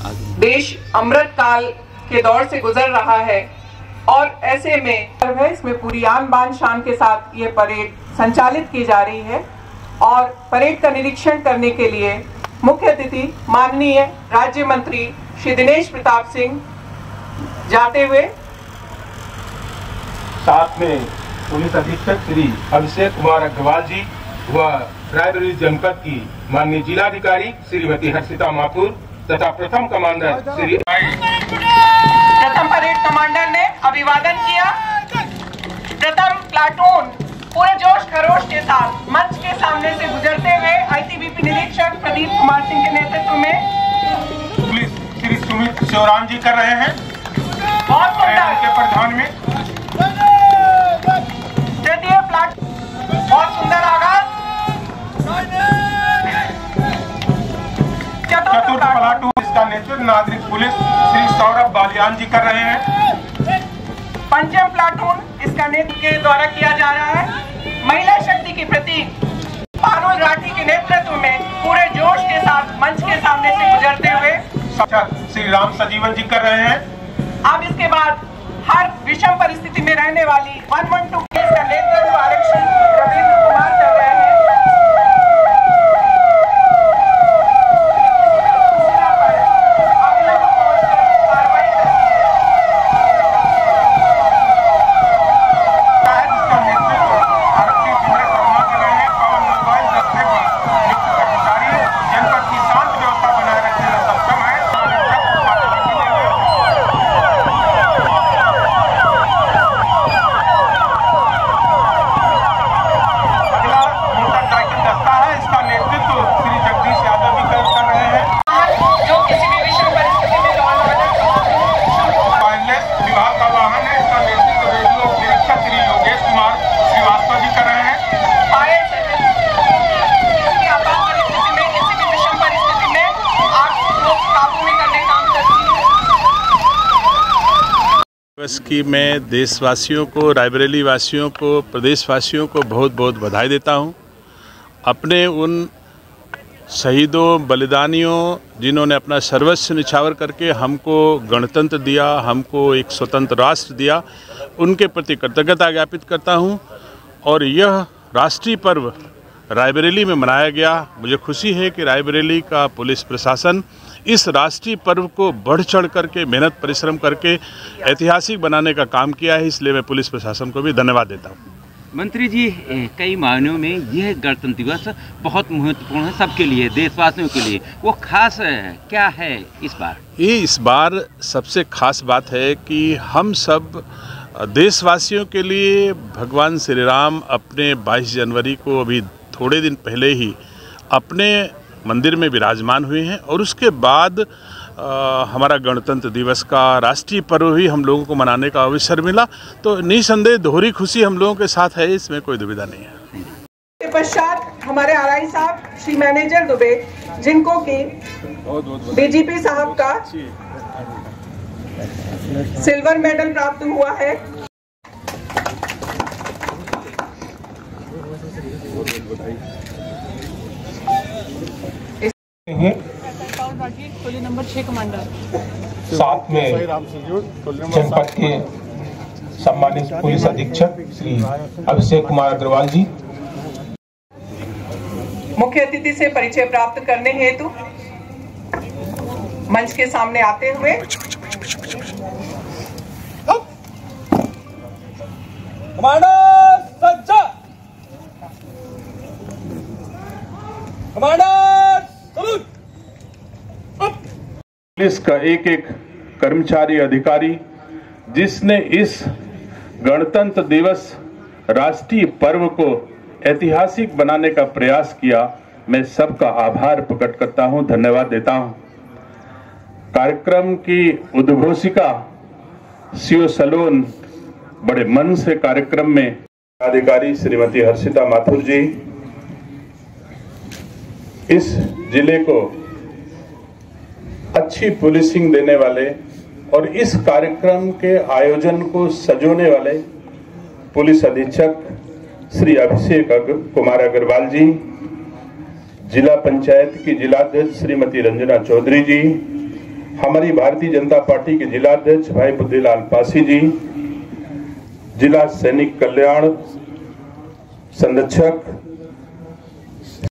देश अमृत काल के दौर से गुजर रहा है और ऐसे में इसमें पूरी आन बान शान के साथ ये परेड संचालित की जा रही है और परेड का निरीक्षण करने के लिए मुख्य अतिथि माननीय राज्य मंत्री श्री दिनेश प्रताप सिंह जाते हुए, साथ में पुलिस अधीक्षक श्री अभिषेक कुमार अग्रवाल जी व रायबरेली जनपद की माननीय जिलाधिकारी श्रीमती हर्षिता माथुर तथा प्रथम कमांडर श्री प्रथम परेड कमांडर ने अभिवादन किया। प्रथम प्लाटून पूरे जोश खरोश के साथ मंच के सामने से गुजरते हुए आईटीबीपी निरीक्षक प्रदीप कुमार सिंह के नेतृत्व में पुलिस श्री सुमित शिवराम जी कर रहे हैं। बहुत सुंदर के प्रधान में तृतीय प्लाट बहुत सुंदर आगाज। चतुर्थ प्लाटून इसका नेतृत्व नागरिक पुलिस श्री सौरभ बालियान जी कर रहे हैं। पंचम प्लाटून इसका नेतृत्व के द्वारा किया जा रहा है। महिला शक्ति की प्रतीक पारुल राठी के नेतृत्व में पूरे जोश के साथ मंच के सामने से गुजरते हुए श्री राम सजीवन जी कर रहे हैं। अब इसके बाद हर विषम परिस्थिति में रहने वाली 112 केस का नेतृत्व आरक्षी रविंद्र कुमार कर रहे हैं। की मैं देशवासियों को, रायबरेली वासियों को, प्रदेशवासियों को बहुत बहुत बधाई देता हूं। अपने उन शहीदों, बलिदानियों जिन्होंने अपना सर्वस्व निछावर करके हमको गणतंत्र दिया, हमको एक स्वतंत्र राष्ट्र दिया, उनके प्रति कृतज्ञता ज्ञापित करता हूं। और यह राष्ट्रीय पर्व रायबरेली में मनाया गया। मुझे खुशी है कि रायबरेली का पुलिस प्रशासन इस राष्ट्रीय पर्व को बढ़ चढ़ करके मेहनत परिश्रम करके ऐतिहासिक बनाने का काम किया है, इसलिए मैं पुलिस प्रशासन को भी धन्यवाद देता हूँ। मंत्री जी, कई मायनों में यह गणतंत्र दिवस बहुत महत्वपूर्ण है सबके लिए, देशवासियों के लिए। वो खास क्या है इस बार? ये इस बार सबसे खास बात है कि हम सब देशवासियों के लिए भगवान श्री राम अपने 22 जनवरी को अभी थोड़े दिन पहले ही अपने मंदिर में विराजमान हुए हैं और उसके बाद हमारा गणतंत्र दिवस का राष्ट्रीय पर्व भी हम लोगों को मनाने का अवसर मिला। तो निसंदेह दोहरी खुशी हम लोगों के साथ है, इसमें कोई दुविधा नहीं है। के पश्चात हमारे आरआई साहब श्री मैनेजर दुबे, जिनको कि डीजीपी साहब का सिल्वर मेडल प्राप्त हुआ है। टोली नंबर 6 कमांडर, साथ में जनपद के सम्मानित पुलिस अधीक्षक श्री अभिषेक कुमार अग्रवाल जी। मुख्य अतिथि से परिचय प्राप्त करने हेतु मंच के सामने आते हुए कमांडर सज्जा, कमांडर सलूट। पुलिस का एक एक कर्मचारी, अधिकारी जिसने इस गणतंत्र दिवस राष्ट्रीय पर्व को ऐतिहासिक बनाने का प्रयास किया, मैं सबका आभार प्रकट करता हूं, धन्यवाद देता हूं। कार्यक्रम की उद्घोषिका सीओ सलोन बड़े मन से कार्यक्रम में अधिकारी श्रीमती हर्षिता माथुर जी इस जिले को अच्छी पुलिसिंग देने वाले और इस कार्यक्रम के आयोजन को सजोने वाले पुलिस अधीक्षक श्री अभिषेक कुमार अग्रवाल जी, जिला पंचायत की जिलाध्यक्ष श्रीमती रंजना चौधरी जी, हमारी भारतीय जनता पार्टी के जिला अध्यक्ष भाई बुद्धिलाल पासी जी, जिला सैनिक कल्याण संरक्षक